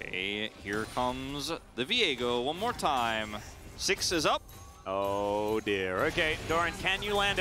Okay, here comes the Viego one more time. 6 is up. Oh dear. Okay, Doran, can you land